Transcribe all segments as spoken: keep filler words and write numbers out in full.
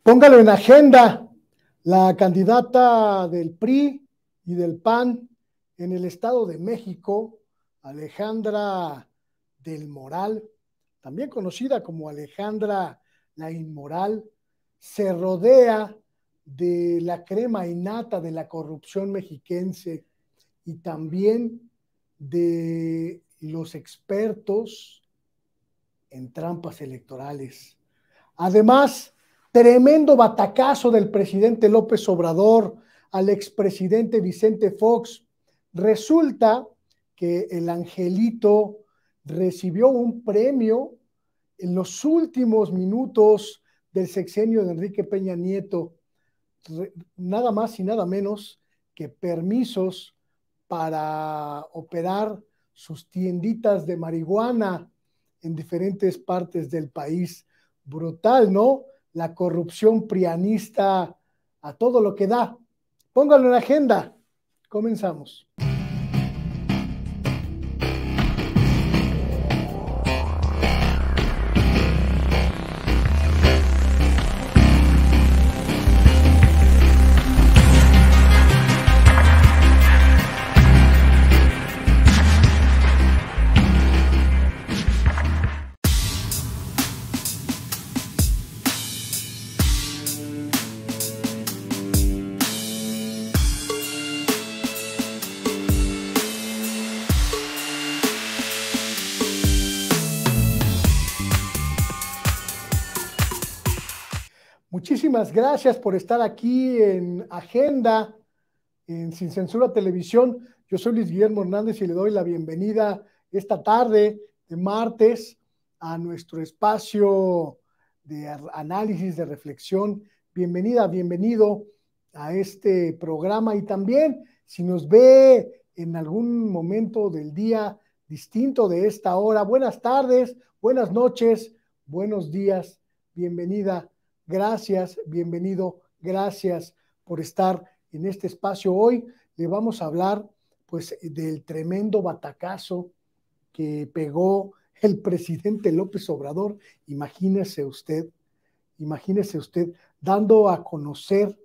Póngalo en agenda. La candidata del P R I y del P A N en el Estado de México, Alejandra del Moral, también conocida como Alejandra la Inmoral, se rodea de la crema innata de la corrupción mexiquense y también de los expertos en trampas electorales. Además, tremendo batacazo del presidente López Obrador al expresidente Vicente Fox. Resulta que el angelito recibió un premio en los últimos minutos del sexenio de Enrique Peña Nieto, nada más y nada menos que permisos para operar sus tienditas de marihuana en diferentes partes del país. Brutal, ¿no? La corrupción prianista a todo lo que da. Póngalo en la agenda. Comenzamos. Muchísimas gracias por estar aquí en Agenda, en Sin Censura Televisión. Yo soy Luis Guillermo Hernández y le doy la bienvenida esta tarde de martes a nuestro espacio de análisis, de reflexión. Bienvenida, bienvenido a este programa, y también si nos ve en algún momento del día distinto de esta hora, buenas tardes, buenas noches, buenos días, bienvenida. Gracias, bienvenido, gracias por estar en este espacio. Hoy le vamos a hablar pues del tremendo batacazo que pegó el presidente López Obrador. Imagínese usted, imagínese usted, dando a conocer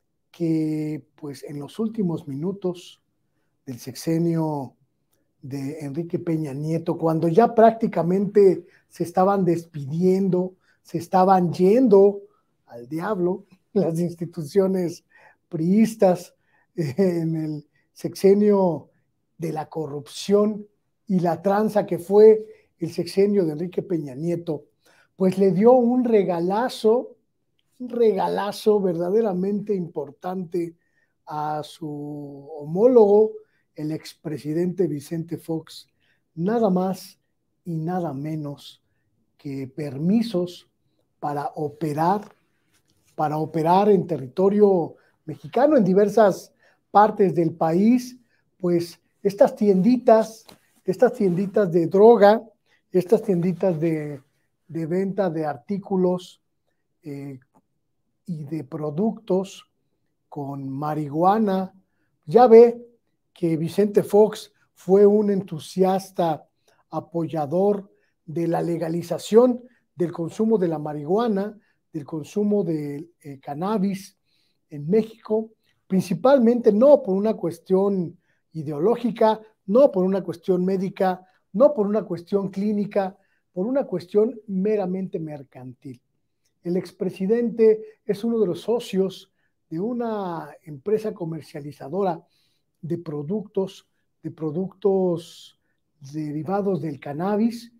que pues en los últimos minutos del sexenio de Enrique Peña Nieto, cuando ya prácticamente se estaban despidiendo, se estaban yendo al diablo las instituciones priistas eh, en el sexenio de la corrupción y la tranza que fue el sexenio de Enrique Peña Nieto, pues le dio un regalazo, un regalazo verdaderamente importante a su homólogo, el expresidente Vicente Fox, nada más y nada menos que permisos para operar para operar en territorio mexicano, en diversas partes del país, pues estas tienditas, estas tienditas de droga, estas tienditas de, de venta de artículos eh, y de productos con marihuana. Ya ve que Vicente Fox fue un entusiasta apoyador de la legalización del consumo de la marihuana, del consumo de eh, cannabis en México, principalmente no por una cuestión ideológica, no por una cuestión médica, no por una cuestión clínica, por una cuestión meramente mercantil. El expresidente es uno de los socios de una empresa comercializadora de productos, de productos derivados del cannabis,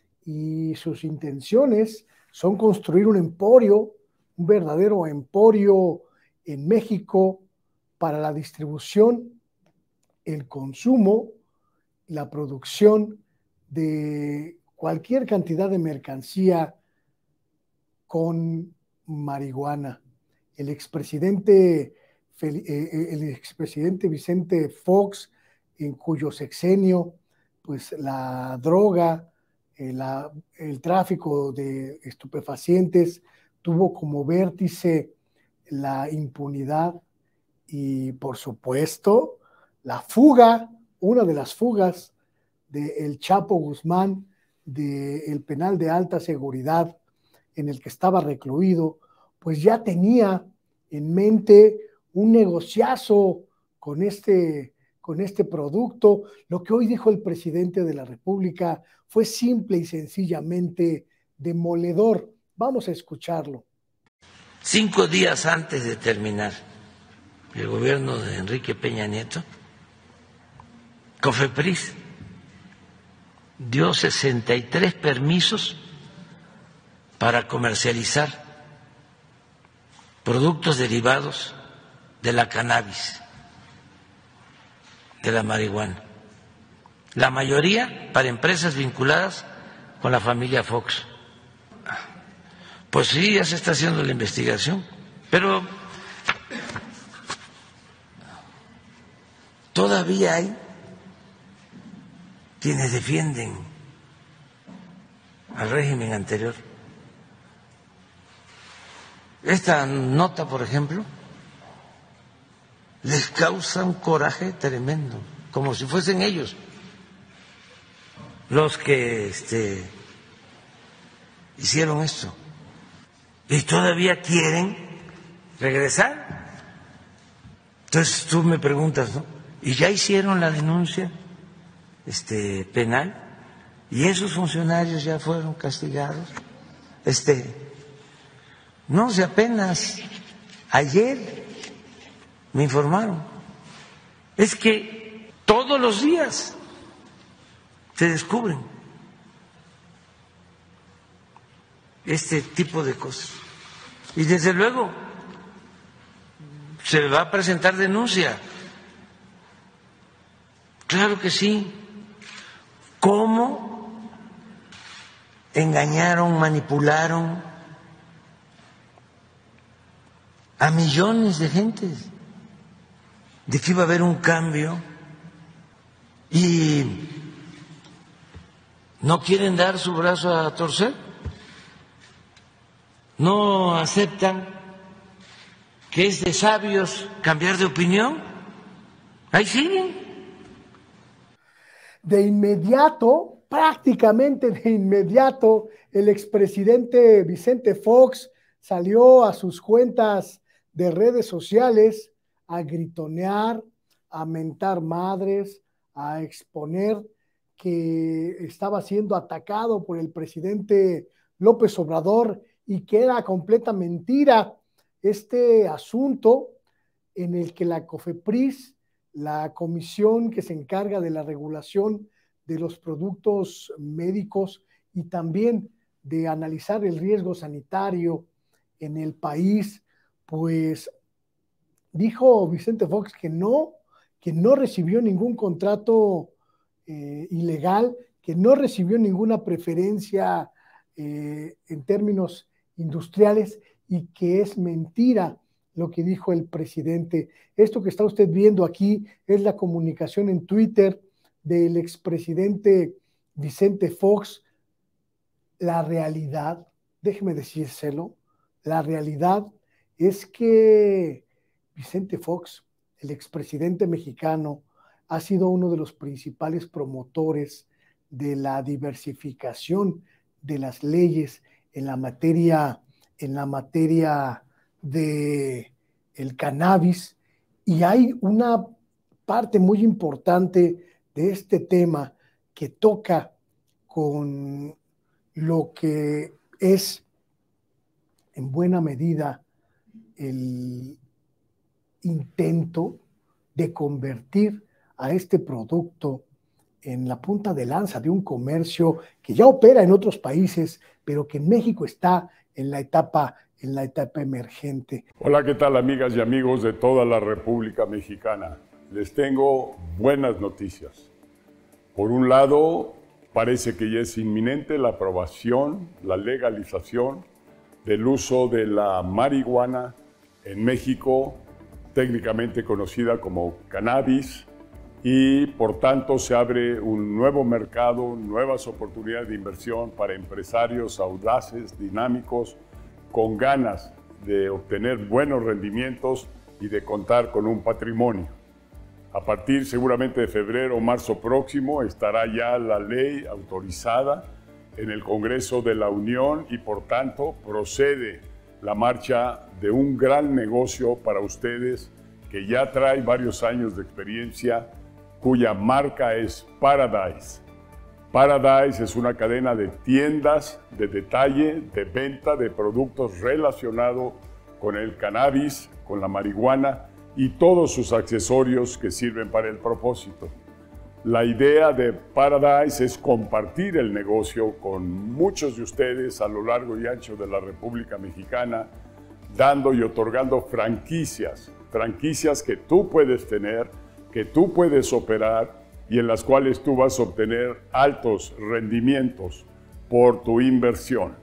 y sus intenciones son construir un emporio, un verdadero emporio en México para la distribución, el consumo, la producción de cualquier cantidad de mercancía con marihuana. El expresidente, el expresidente Vicente Fox, en cuyo sexenio, pues la droga, El, la, el tráfico de estupefacientes tuvo como vértice la impunidad y, por supuesto, la fuga, una de las fugas de El Chapo Guzmán del penal de alta seguridad en el que estaba recluido pues ya tenía en mente un negociazo con este, con este producto. Lo que hoy dijo el presidente de la República fue simple y sencillamente demoledor. Vamos a escucharlo. Cinco días antes de terminar el gobierno de Enrique Peña Nieto, COFEPRIS dio sesenta y tres permisos para comercializar productos derivados de la cannabis, de la marihuana. La mayoría para empresas vinculadas con la familia Fox. Pues sí, ya se está haciendo la investigación, pero todavía hay quienes defienden al régimen anterior. Esta nota, por ejemplo, les causa un coraje tremendo, como si fuesen ellos los que este, hicieron esto. Y todavía quieren regresar. Entonces tú me preguntas, ¿no? ¿Y ya hicieron la denuncia este, penal? ¿Y esos funcionarios ya fueron castigados? Este, no, si apenas ayer me informaron. Es que todos los días se descubren este tipo de cosas. Y desde luego se va a presentar denuncia. Claro que sí. ¿Cómo engañaron, manipularon a millones de gentes de que iba a haber un cambio y no quieren dar su brazo a torcer? ¿No aceptan que es de sabios cambiar de opinión? Ahí siguen. De inmediato, prácticamente de inmediato, el expresidente Vicente Fox salió a sus cuentas de redes sociales a gritonear, a mentar madres, a exponer que estaba siendo atacado por el presidente López Obrador y que era completa mentira este asunto en el que la COFEPRIS, la comisión que se encarga de la regulación de los productos médicos y también de analizar el riesgo sanitario en el país, pues dijo Vicente Fox que no, que no recibió ningún contrato eh, ilegal, que no recibió ninguna preferencia eh, en términos industriales y que es mentira lo que dijo el presidente. Esto que está usted viendo aquí es la comunicación en Twitter del expresidente Vicente Fox. La realidad, déjeme decírselo, la realidad es que Vicente Fox, el expresidente mexicano, ha sido uno de los principales promotores de la diversificación de las leyes en la materia, en la materia de el cannabis, y hay una parte muy importante de este tema que toca con lo que es en buena medida el intento de convertir a este producto en la punta de lanza de un comercio que ya opera en otros países, pero que en México está en la etapa, en la etapa emergente. Hola, ¿qué tal, amigas y amigos de toda la República Mexicana? Les tengo buenas noticias. Por un lado, parece que ya es inminente la aprobación, la legalización del uso de la marihuana en México, técnicamente conocida como cannabis, y por tanto se abre un nuevo mercado, nuevas oportunidades de inversión para empresarios audaces, dinámicos, con ganas de obtener buenos rendimientos y de contar con un patrimonio. A partir seguramente de febrero o marzo próximo estará ya la ley autorizada en el Congreso de la Unión y por tanto procede la marcha de un gran negocio para ustedes que ya trae varios años de experiencia, cuya marca es Paradise. Paradise es una cadena de tiendas de detalle, de venta de productos relacionados con el cannabis, con la marihuana y todos sus accesorios que sirven para el propósito. La idea de Paradise es compartir el negocio con muchos de ustedes a lo largo y ancho de la República Mexicana, dando y otorgando franquicias, franquicias que tú puedes tener, que tú puedes operar y en las cuales tú vas a obtener altos rendimientos por tu inversión.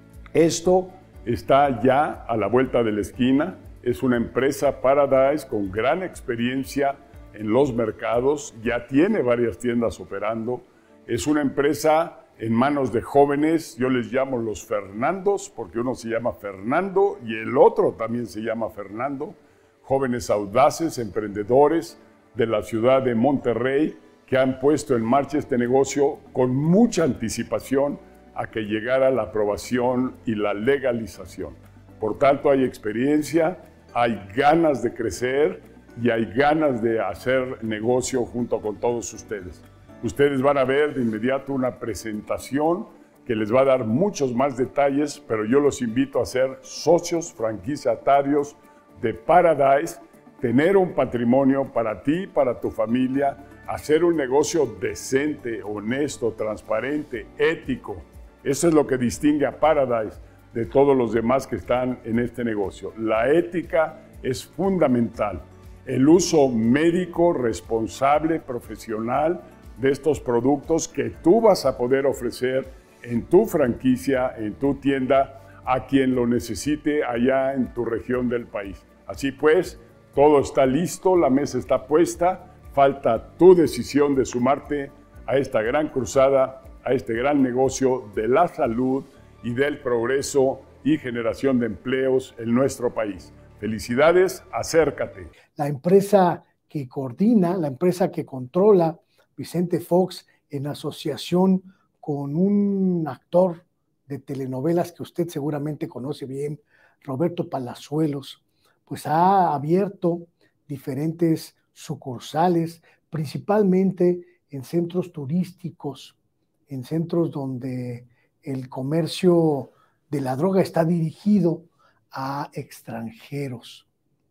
Esto está ya a la vuelta de la esquina, es una empresa Paradise con gran experiencia en los mercados, ya tiene varias tiendas operando, es una empresa en manos de jóvenes, yo les llamo los Fernandos, porque uno se llama Fernando y el otro también se llama Fernando, jóvenes audaces, emprendedores de la ciudad de Monterrey, que han puesto en marcha este negocio con mucha anticipación a que llegara la aprobación y la legalización. Por tanto, hay experiencia, hay ganas de crecer, y hay ganas de hacer negocio junto con todos ustedes. Ustedes van a ver de inmediato una presentación que les va a dar muchos más detalles, pero yo los invito a ser socios franquiciatarios de Paradise, tener un patrimonio para ti, para tu familia, hacer un negocio decente, honesto, transparente, ético. Eso es lo que distingue a Paradise de todos los demás que están en este negocio. La ética es fundamental. El uso médico, responsable, profesional de estos productos que tú vas a poder ofrecer en tu franquicia, en tu tienda, a quien lo necesite allá en tu región del país. Así pues, todo está listo, la mesa está puesta, falta tu decisión de sumarte a esta gran cruzada, a este gran negocio de la salud y del progreso y generación de empleos en nuestro país. Felicidades, acércate. La empresa que coordina, la empresa que controla Vicente Fox en asociación con un actor de telenovelas que usted seguramente conoce bien, Roberto Palazuelos, pues ha abierto diferentes sucursales, principalmente en centros turísticos, en centros donde el comercio de la droga está dirigido a extranjeros.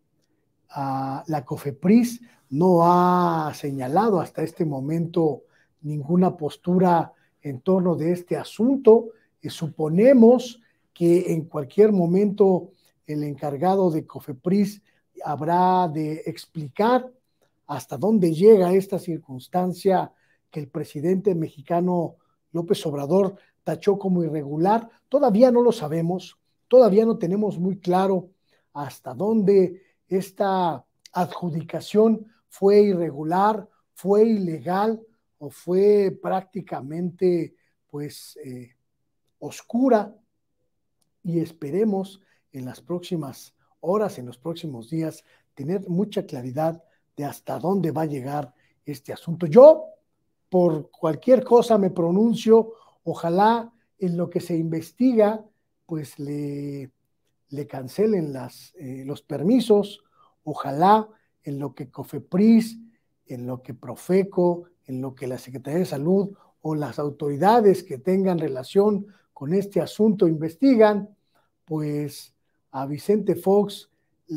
Uh, la COFEPRIS no ha señalado hasta este momento ninguna postura en torno de este asunto. Eh, suponemos que en cualquier momento el encargado de COFEPRIS habrá de explicar hasta dónde llega esta circunstancia que el presidente mexicano López Obrador tachó como irregular. Todavía no lo sabemos. Todavía no tenemos muy claro hasta dónde esta adjudicación fue irregular, fue ilegal o fue prácticamente pues eh, oscura, y esperemos en las próximas horas, en los próximos días, tener mucha claridad de hasta dónde va a llegar este asunto. Yo, por cualquier cosa me pronuncio, ojalá en lo que se investiga pues le, le cancelen las, eh, los permisos, ojalá en lo que COFEPRIS, en lo que Profeco, en lo que la Secretaría de Salud o las autoridades que tengan relación con este asunto investigan, pues a Vicente Fox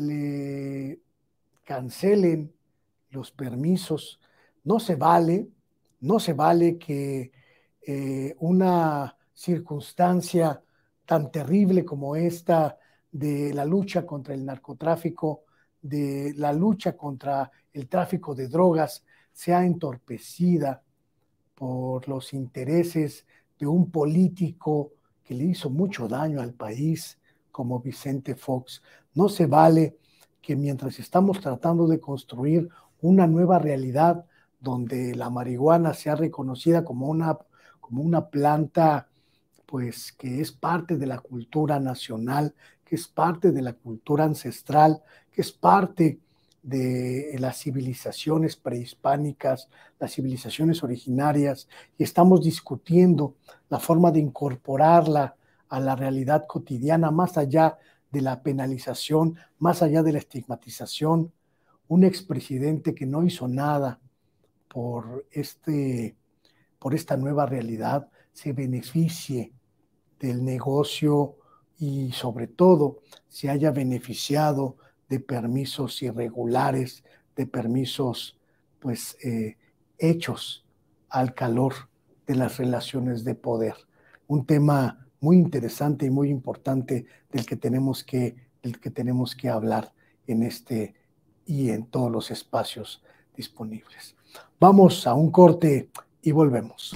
le cancelen los permisos. No se vale, no se vale que eh, una circunstancia tan terrible como esta de la lucha contra el narcotráfico, de la lucha contra el tráfico de drogas, sea entorpecida por los intereses de un político que le hizo mucho daño al país como Vicente Fox. No se vale que mientras estamos tratando de construir una nueva realidad donde la marihuana sea reconocida como una, como una planta pues que es parte de la cultura nacional, que es parte de la cultura ancestral, que es parte de las civilizaciones prehispánicas, las civilizaciones originarias, y estamos discutiendo la forma de incorporarla a la realidad cotidiana, más allá de la penalización, más allá de la estigmatización, un expresidente que no hizo nada por, este, por esta nueva realidad, se beneficie del negocio y sobre todo se haya beneficiado de permisos irregulares, de permisos pues eh, hechos al calor de las relaciones de poder. Un tema muy interesante y muy importante del que tenemos que, del que, tenemos que hablar en este y en todos los espacios disponibles. Vamos a un corte y volvemos.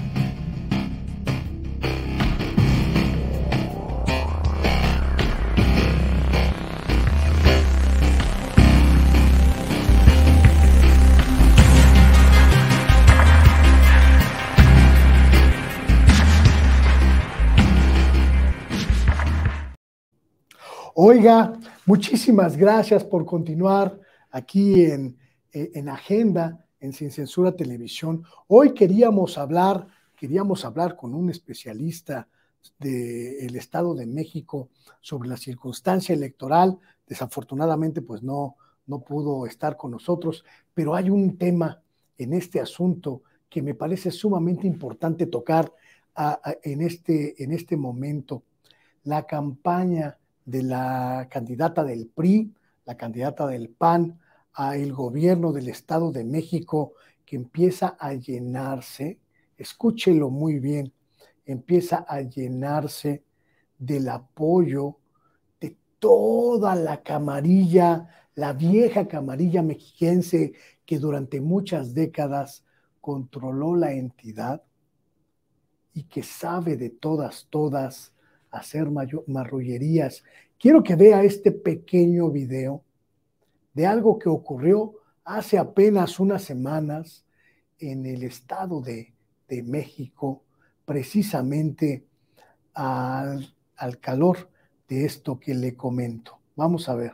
Oiga, muchísimas gracias por continuar aquí en, en Agenda, en Sin Censura Televisión. Hoy queríamos hablar, queríamos hablar con un especialista del Estado de México sobre la circunstancia electoral. Desafortunadamente, pues no, no pudo estar con nosotros, pero hay un tema en este asunto que me parece sumamente importante tocar a, a, en, este, en este momento. La campaña de la candidata del P R I, la candidata del P A N, a el gobierno del Estado de México, que empieza a llenarse, escúchelo muy bien, empieza a llenarse del apoyo de toda la camarilla, la vieja camarilla mexiquense que durante muchas décadas controló la entidad y que sabe de todas, todas, hacer marrullerías. Quiero que vea este pequeño video de algo que ocurrió hace apenas unas semanas en el Estado de, de México, precisamente al, al calor de esto que le comento. Vamos a ver.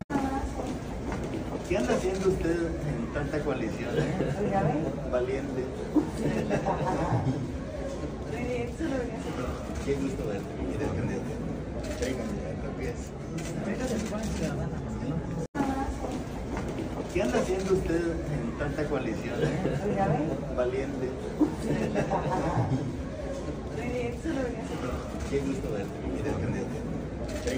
¿Qué anda haciendo usted en tanta coalición? ¿Eh? Valiente. Qué gusto verte. ¿Quieres candidato? Sí, candidato, ¿qué anda haciendo usted en tanta coalición? ¿Eh? Valiente. Qué gusto verte. ¿Quieres candidato? Sí,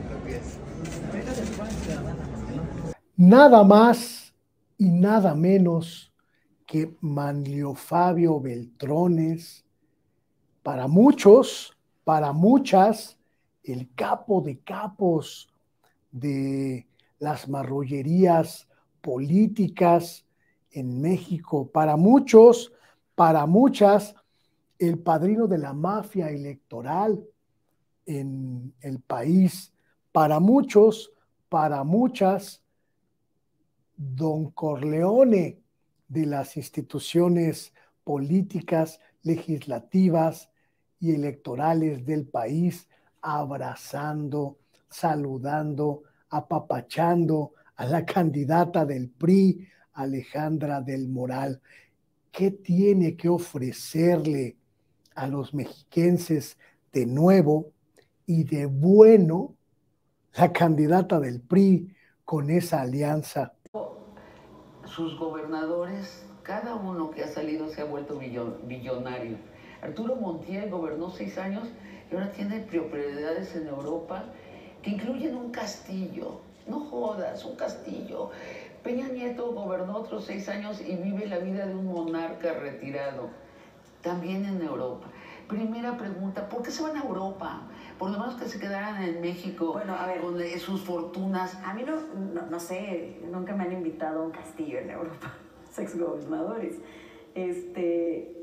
candidato. Nada más y nada menos que Manlio Fabio Beltrones, para muchos, para muchas, el capo de capos de las marrullerías políticas en México. Para muchos, para muchas, el padrino de la mafia electoral en el país. Para muchos, para muchas, Don Corleone de las instituciones políticas, legislativas y electorales del país, abrazando, saludando, apapachando a la candidata del P R I, Alejandra del Moral. ¿Qué tiene que ofrecerle a los mexiquenses de nuevo y de bueno la candidata del P R I con esa alianza? Sus gobernadores, cada uno que ha salido se ha vuelto billonario. Arturo Montiel gobernó seis años y ahora tiene propiedades en Europa que incluyen un castillo. No jodas, un castillo. Peña Nieto gobernó otros seis años y vive la vida de un monarca retirado, también en Europa. Primera pregunta, ¿por qué se van a Europa? Por lo menos que se quedaran en México, bueno, a ver, con sus fortunas. A mí no, no, no sé, nunca me han invitado a un castillo en Europa, exgobernadores. Este,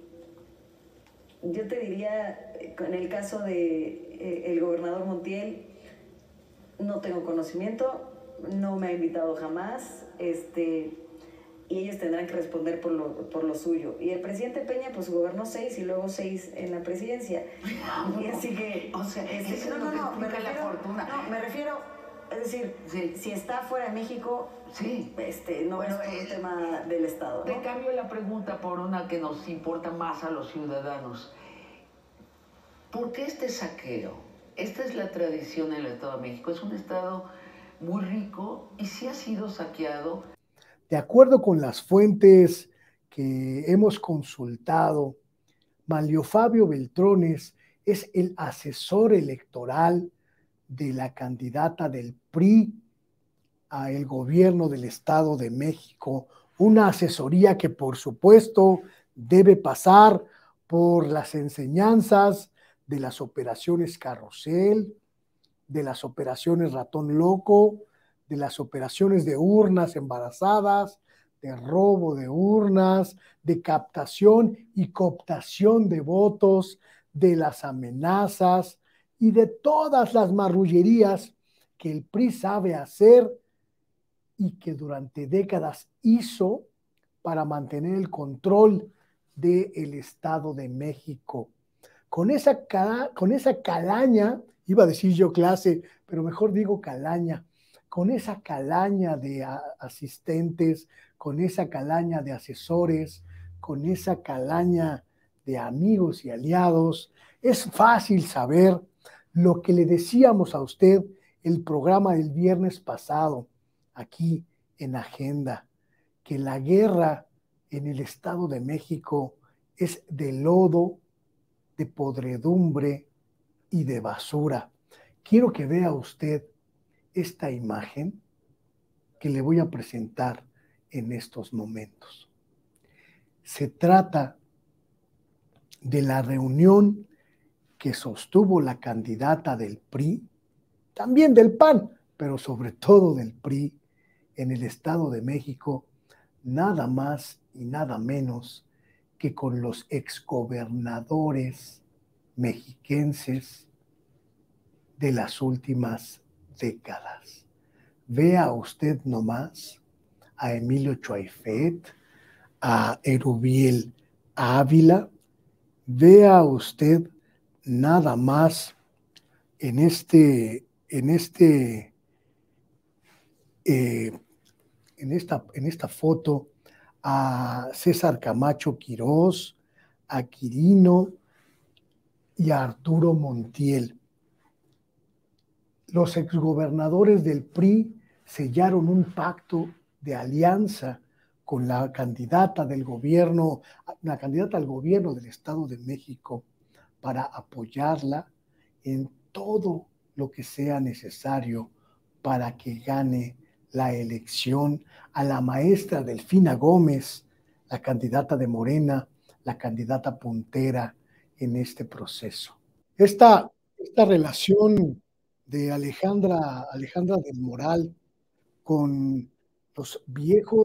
yo te diría, en el caso de eh, el gobernador Montiel, no tengo conocimiento, no me ha invitado jamás, este, y ellos tendrán que responder por lo, por lo suyo. Y el presidente Peña, pues gobernó seis y luego seis en la presidencia. Y así que... O sea, este, eso no, no, no, me me refiero, la fortuna. No, me refiero, es decir, sí. Si está fuera de México, sí. este, no bueno, es un tema del Estado, ¿no? Te cambio la pregunta por una que nos importa más a los ciudadanos. ¿Por qué este saqueo? esta es la tradición en el Estado de México. Es un estado muy rico y sí ha sido saqueado. De acuerdo con las fuentes que hemos consultado, Manlio Fabio Beltrones es el asesor electoral de la candidata del P R I a el gobierno del Estado de México, una asesoría que por supuesto debe pasar por las enseñanzas de las operaciones Carrusel, de las operaciones Ratón Loco, de las operaciones de urnas embarazadas, de robo de urnas, de captación y cooptación de votos, de las amenazas y de todas las marrullerías que el P R I sabe hacer y que durante décadas hizo para mantener el control del Estado de México. Con esa, con esa calaña, iba a decir yo clase, pero mejor digo calaña, con esa calaña de asistentes, con esa calaña de asesores, con esa calaña de amigos y aliados, es fácil saber lo que le decíamos a usted el programa del viernes pasado, aquí en Agenda, que la guerra en el Estado de México es de lodo, de podredumbre y de basura. Quiero que vea usted esta imagen que le voy a presentar en estos momentos. Se trata de la reunión que sostuvo la candidata del P R I, también del P A N, pero sobre todo del P R I, en el Estado de México, nada más y nada menos que con los exgobernadores mexiquenses de las últimas décadas. Vea usted nomás a Emilio Choaifet, a Erubiel Ávila, vea usted nada más en este, en este, eh, en esta, en esta foto a César Camacho Quirós, a Quirino y a Arturo Montiel. Los exgobernadores del P R I sellaron un pacto de alianza con la candidata del gobierno, la candidata al gobierno del Estado de México para apoyarla en todo lo que sea necesario para que gane la elección a la maestra Delfina Gómez, la candidata de Morena, la candidata puntera en este proceso. Esta, esta relación de Alejandra, Alejandra del Moral con los viejos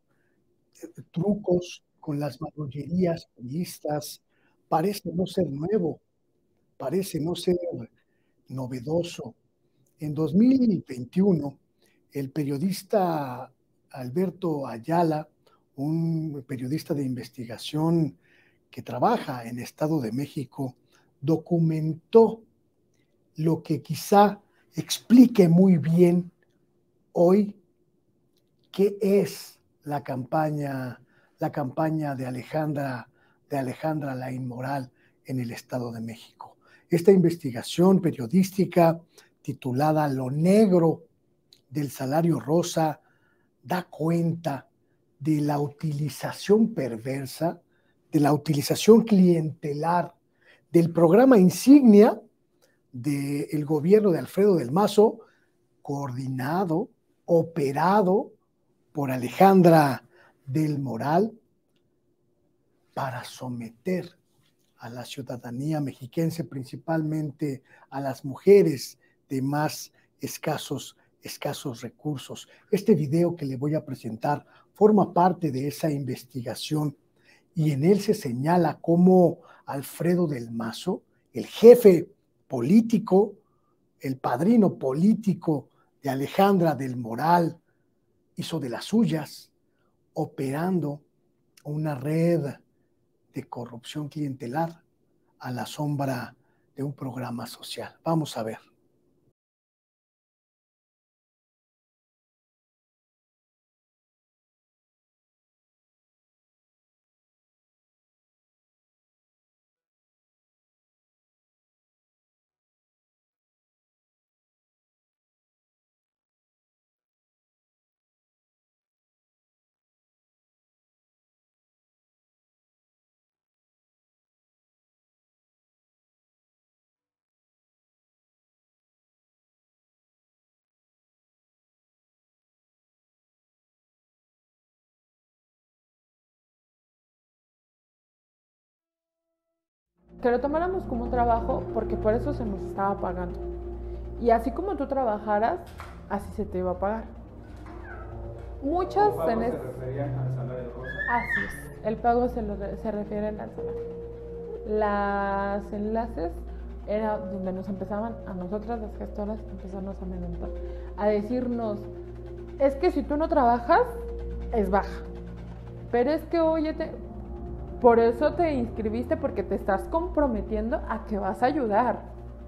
trucos, con las marrullerías priistas, parece no ser nuevo, parece no ser novedoso. En dos mil veintiuno, el periodista Alberto Ayala, un periodista de investigación que trabaja en Estado de México, documentó lo que quizá explique muy bien hoy qué es la campaña, la campaña de Alejandra, de Alejandra la Inmoral en el Estado de México. Esta investigación periodística titulada Lo negro del salario rosa da cuenta de la utilización perversa, de la utilización clientelar del programa insignia del gobierno de Alfredo del Mazo, coordinado, operado por Alejandra del Moral, para someter a la ciudadanía mexiquense, principalmente a las mujeres de más escasos, escasos recursos. Este video que le voy a presentar forma parte de esa investigación y en él se señala cómo Alfredo del Mazo, el jefe político, el padrino político de Alejandra del Moral, hizo de las suyas, operando una red de corrupción clientelar a la sombra de un programa social. Vamos a ver. que lo tomáramos como un trabajo, porque por eso se nos estaba pagando. Y así como tú trabajaras, así se te iba a pagar. Muchas en es... se referían al salario rosa. Así es, el pago se, lo re... se refiere al salario. Las enlaces era donde nos empezaban, a nosotras las gestoras, empezarnos a amenazar, a decirnos, es que si tú no trabajas, es baja. Pero es que, oye, te... por eso te inscribiste, porque te estás comprometiendo a que vas a ayudar.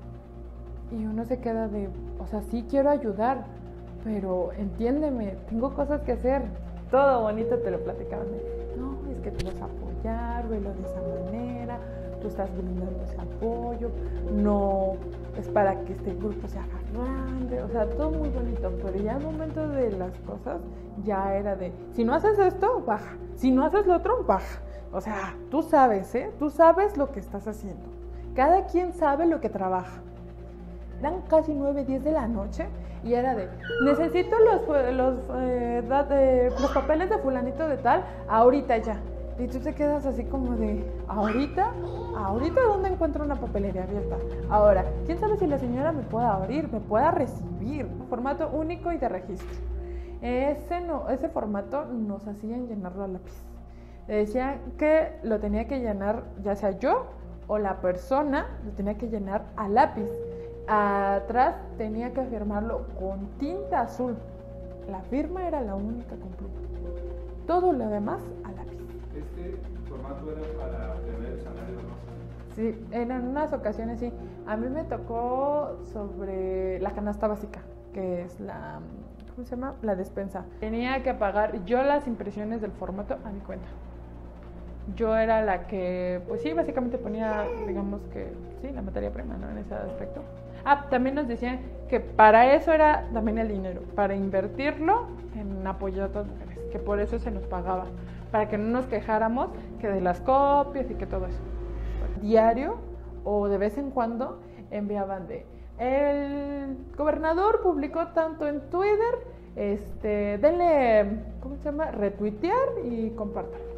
Y uno se queda de, o sea, sí quiero ayudar, pero entiéndeme, tengo cosas que hacer. Todo bonito te lo platicaban. No, es que te vas a apoyar, velo de esa manera, tú estás brindando ese apoyo, no es para que este grupo se haga grande, o sea, todo muy bonito, pero ya al momento de las cosas, ya era de, si no haces esto, baja, si no haces lo otro, baja. O sea, tú sabes, ¿eh? Tú sabes lo que estás haciendo. Cada quien sabe lo que trabaja. Eran casi nueve, diez de la noche y era de, necesito los, los, eh, da, de, los papeles de fulanito de tal, ahorita ya. Y tú te quedas así como de, ¿ahorita? ¿Ahorita dónde encuentro una papelería abierta? Ahora, ¿quién sabe si la señora me pueda abrir, me pueda recibir? Formato único y de registro. Ese, no, ese formato nos hacían llenarlo a lápiz. Decían que lo tenía que llenar ya sea yo o la persona, lo tenía que llenar a lápiz. Atrás tenía que firmarlo con tinta azul. La firma era la única con pluma. Todo lo demás a lápiz. ¿Este formato era para obtener el salario rosa? Sí, en unas ocasiones sí. A mí me tocó sobre la canasta básica, que es la, ¿cómo se llama? La despensa. Tenía que pagar yo las impresiones del formato a mi cuenta. Yo era la que, pues sí, básicamente ponía, digamos que, sí, la materia prima, ¿no? En ese aspecto. Ah, también nos decían que para eso era también el dinero, para invertirlo en apoyar a otras mujeres, que por eso se nos pagaba, para que no nos quejáramos que de las copias y que todo eso. Diario o de vez en cuando enviaban de, el gobernador publicó tanto en Twitter, este, denle, ¿cómo se llama? Retuitear y compartan.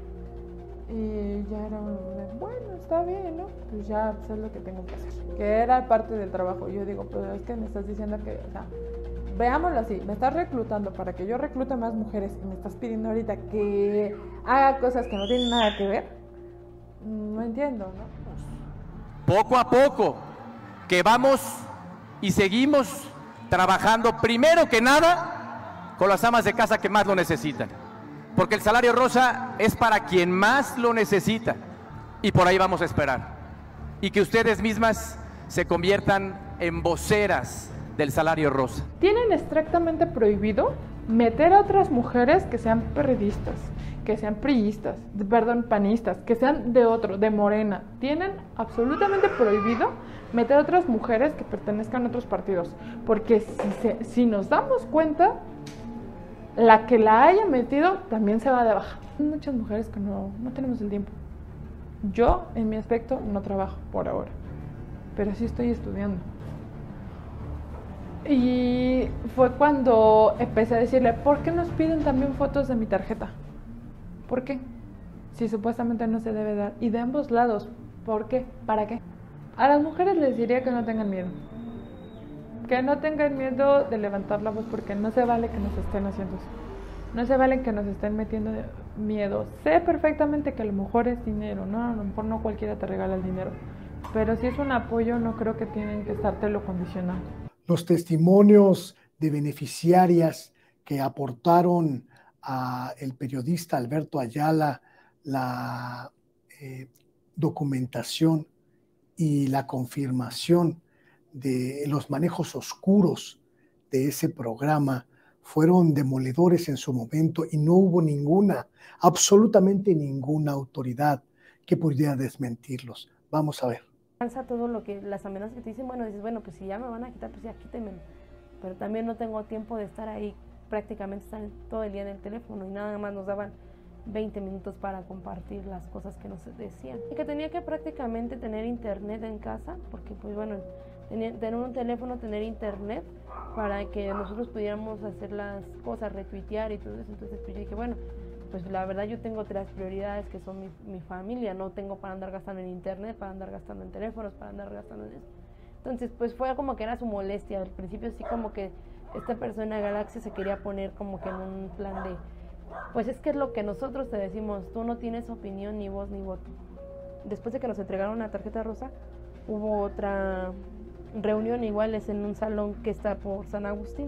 Y ya era de, bueno, está bien, ¿no? Pues ya pues es lo que tengo que hacer. Que era parte del trabajo. Yo digo, pero es que me estás diciendo que, o sea, veámoslo así, me estás reclutando para que yo reclute más mujeres y me estás pidiendo ahorita que haga cosas que no tienen nada que ver. No entiendo, ¿no? Poco a poco, que vamos y seguimos trabajando primero que nada con las amas de casa que más lo necesitan. Porque el salario rosa es para quien más lo necesita y por ahí vamos a esperar. Y que ustedes mismas se conviertan en voceras del salario rosa. Tienen estrictamente prohibido meter a otras mujeres que sean periodistas, que sean priistas, perdón, panistas, que sean de otro, de Morena. Tienen absolutamente prohibido meter a otras mujeres que pertenezcan a otros partidos. Porque si, se, si nos damos cuenta, la que la haya metido también se va de baja. Hay muchas mujeres que no, no tenemos el tiempo. Yo, en mi aspecto, no trabajo por ahora, pero sí estoy estudiando. Y fue cuando empecé a decirle, ¿por qué nos piden también fotos de mi tarjeta? ¿Por qué? Si supuestamente no se debe dar. Y de ambos lados, ¿por qué? ¿Para qué? A las mujeres les diría que no tengan miedo. Que no tengan miedo de levantar la voz, porque no se vale que nos estén haciendo eso. No se vale que nos estén metiendo miedo. Sé perfectamente que a lo mejor es dinero, ¿no? A lo mejor no cualquiera te regala el dinero. Pero si es un apoyo, no creo que tienen que estártelo condicionando. Los testimonios de beneficiarias que aportaron a el periodista Alberto Ayala la eh, documentación y la confirmación de los manejos oscuros de ese programa fueron demoledores en su momento y no hubo ninguna, absolutamente ninguna autoridad que pudiera desmentirlos. Vamos a ver. Todo lo que las amenazas que te dicen, bueno, dices, bueno, pues si ya me van a quitar, pues ya quítenme. Pero también no tengo tiempo de estar ahí, prácticamente estar todo el día en el teléfono y nada más nos daban veinte minutos para compartir las cosas que nos decían. Y que tenía que prácticamente tener internet en casa, porque pues bueno, tener, tener un teléfono, tener internet para que nosotros pudiéramos hacer las cosas, retuitear y todo eso. Entonces pues yo dije, bueno, pues la verdad yo tengo tres prioridades que son mi, mi familia, no tengo para andar gastando en internet, para andar gastando en teléfonos, para andar gastando en eso. Entonces pues fue como que era su molestia, al principio sí como que esta persona de Galaxia se quería poner como que en un plan de, pues es que es lo que nosotros te decimos, tú no tienes opinión, ni voz, ni voto. Después de que nos entregaron la tarjeta rosa, hubo otra reunión, igual es en un salón que está por San Agustín.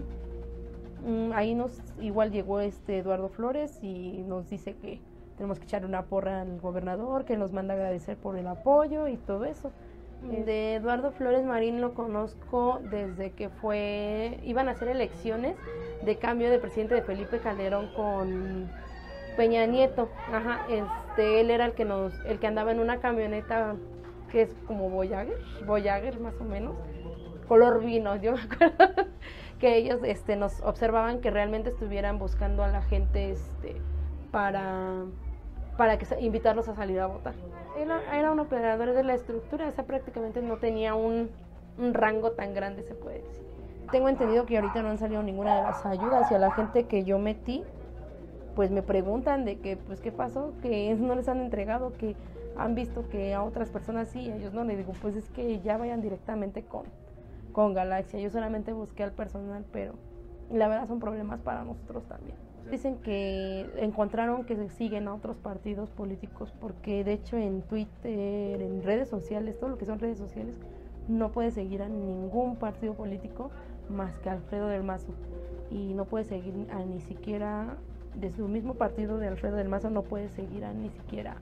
Ahí nos igual llegó este Eduardo Flores y nos dice que tenemos que echar una porra al gobernador, que nos manda a agradecer por el apoyo y todo eso. De Eduardo Flores Marín lo conozco desde que fue, iban a hacer elecciones de cambio de presidente de Felipe Calderón con Peña Nieto. Ajá, este, él era el que nos, el que andaba en una camioneta que es como Voyager, Voyager más o menos, color vino, yo me acuerdo que ellos este, nos observaban que realmente estuvieran buscando a la gente este, para, para que, invitarlos a salir a votar. Era, era un operador de la estructura, o sea, prácticamente no tenía un, un rango tan grande, se puede decir. Tengo entendido que ahorita no han salido ninguna de las ayudas y a la gente que yo metí, pues me preguntan de que, pues, ¿qué pasó? Que no les han entregado, que han visto que a otras personas sí, a ellos no. Les digo, pues es que ya vayan directamente con, con Galaxia. Yo solamente busqué al personal, pero la verdad son problemas para nosotros también. Dicen que encontraron que se siguen a otros partidos políticos, porque de hecho en Twitter, en redes sociales, todo lo que son redes sociales, no puede seguir a ningún partido político más que Alfredo del Mazo. Y no puede seguir a ni siquiera, de su mismo partido de Alfredo del Mazo, no puede seguir a ni siquiera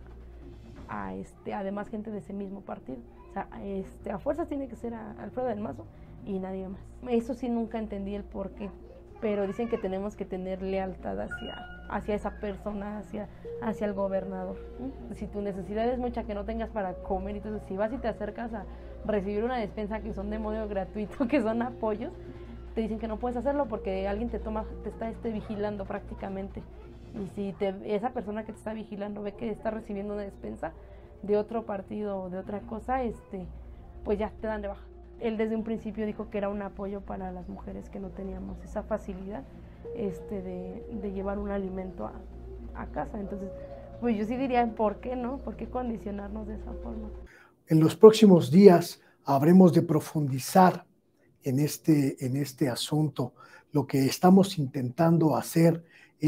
a este, además gente de ese mismo partido. O sea, este, a fuerzas tiene que ser a Alfredo del Mazo y nadie más. Eso sí nunca entendí el por qué, pero dicen que tenemos que tener lealtad hacia, hacia esa persona, hacia, hacia el gobernador. Si tu necesidad es mucha, que no tengas para comer, entonces si vas y te acercas a recibir una despensa que son de modo gratuito, que son apoyos, te dicen que no puedes hacerlo porque alguien te toma, te está este, vigilando prácticamente. Y si te, esa persona que te está vigilando ve que está recibiendo una despensa de otro partido o de otra cosa, este, pues ya te dan de baja. Él desde un principio dijo que era un apoyo para las mujeres que no teníamos esa facilidad este, de, de llevar un alimento a, a casa. Entonces, pues yo sí diría, ¿por qué no? ¿Por qué condicionarnos de esa forma? En los próximos días habremos de profundizar en este, en este asunto. Lo que estamos intentando hacer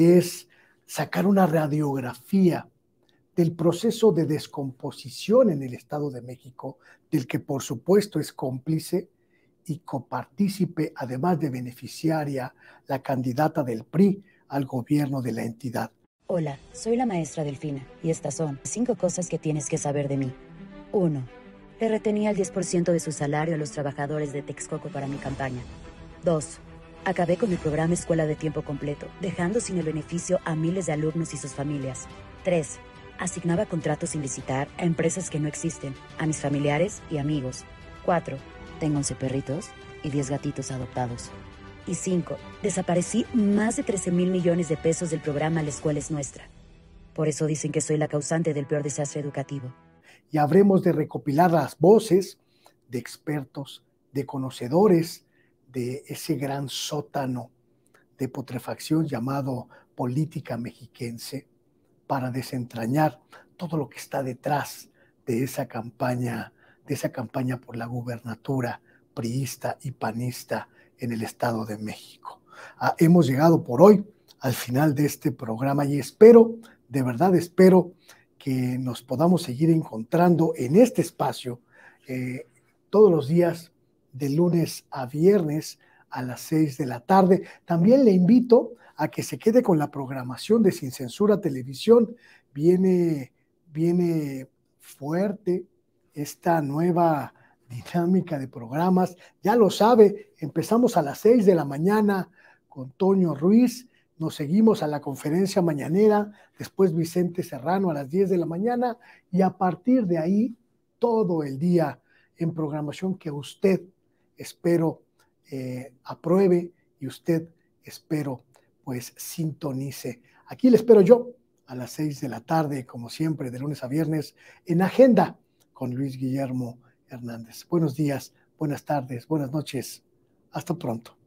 es sacar una radiografía del proceso de descomposición en el Estado de México, del que por supuesto es cómplice y copartícipe, además de beneficiaria, la candidata del P R I al gobierno de la entidad. Hola, soy la maestra Delfina y estas son cinco cosas que tienes que saber de mí. uno. Le retenía el diez por ciento de su salario a los trabajadores de Texcoco para mi campaña. dos. Acabé con el programa Escuela de Tiempo Completo, dejando sin el beneficio a miles de alumnos y sus familias. tres. Asignaba contratos sin licitar a empresas que no existen, a mis familiares y amigos. cuatro. Tengo once perritos y diez gatitos adoptados. Y cinco. Desaparecí más de trece mil millones de pesos del programa La Escuela es Nuestra. Por eso dicen que soy la causante del peor desastre educativo. Y habremos de recopilar las voces de expertos, de conocedores de ese gran sótano de putrefacción llamado política mexiquense, para desentrañar todo lo que está detrás de esa campaña, de esa campaña por la gubernatura priista y panista en el Estado de México. Ah, hemos llegado por hoy al final de este programa y espero, de verdad espero, que nos podamos seguir encontrando en este espacio eh, todos los días de lunes a viernes a las seis de la tarde. También le invito a que se quede con la programación de Sin Censura Televisión. Viene, viene fuerte esta nueva dinámica de programas. Ya lo sabe, empezamos a las seis de la mañana con Toño Ruiz. Nos seguimos a la conferencia mañanera, después Vicente Serrano a las diez de la mañana y a partir de ahí todo el día en programación que usted espero eh, apruebe y usted espero pues sintonice. Aquí le espero yo a las seis de la tarde, como siempre, de lunes a viernes, en Agenda con Luis Guillermo Hernández. Buenos días, buenas tardes, buenas noches. Hasta pronto.